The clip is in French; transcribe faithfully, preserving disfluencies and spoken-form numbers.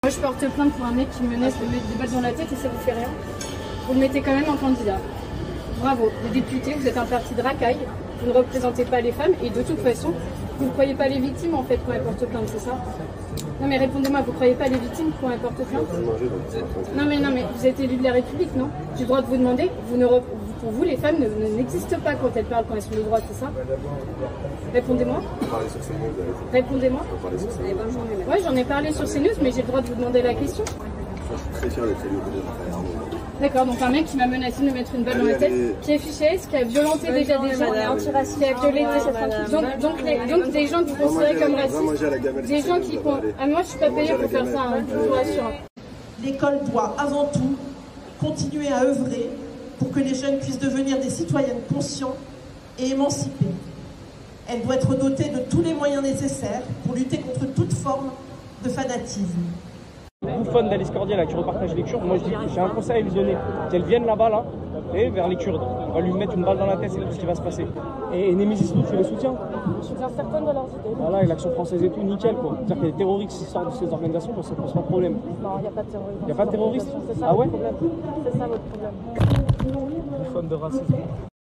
Moi, je porte plainte pour un mec qui me menace de mettre des balles dans la tête et ça vous fait rien. Vous le mettez quand même en candidat. Bravo, les députés, vous êtes un parti de racaille, vous ne représentez pas les femmes et de toute façon, vous ne croyez pas les victimes en fait quand elles portent plainte, c'est ça? Non mais répondez-moi, vous ne croyez pas les victimes quand elles portent plainte? Non mais non mais vous êtes élu de la République, non? J'ai le droit de vous demander, vous ne re... pour vous les femmes n'existent pas quand elles parlent, quand elles sont le droit, c'est ça? Répondez-moi. Répondez-moi. Ouais, j'en ai parlé sur CNews, mais j'ai le droit de vous demander la question. Je suis très fier d'être élu de Raphaël. D'accord, donc un mec qui m'a menacé de me mettre une balle dans la tête, qui est fiché S, qui a violenté déjà des gens, qui a violé des gens, donc, donc, les, donc des gens qui sont considérés comme racistes, des gens qui font... Ah, moi je suis pas payée pour faire ça, hein, je vous rassure. L'école doit avant tout continuer à œuvrer pour que les jeunes puissent devenir des citoyennes conscients et émancipées. Elle doit être dotée de tous les moyens nécessaires pour lutter contre toute forme de fanatisme. Bouffonne d'Alice Cordier là qui repartage les Kurdes, moi je dis j'ai un conseil à lui donner, qu'elle vienne là-bas là, et vers les Kurdes. On va lui mettre une balle dans la tête, c'est tout ce qui va se passer. Et, et Némésis nous, tu les soutiens? Je soutiens certaines de leurs idées. Voilà, et l'action française et tout, nickel quoi. C'est-à-dire que les terroristes qui sortent de ces organisations, ça pose pas de problème. Non, il n'y a pas de terrorisme. Il n'y a pas de terroristes? C'est ça Ah ouais? votre problème. C'est ça votre problème. Bouffonne de racisme.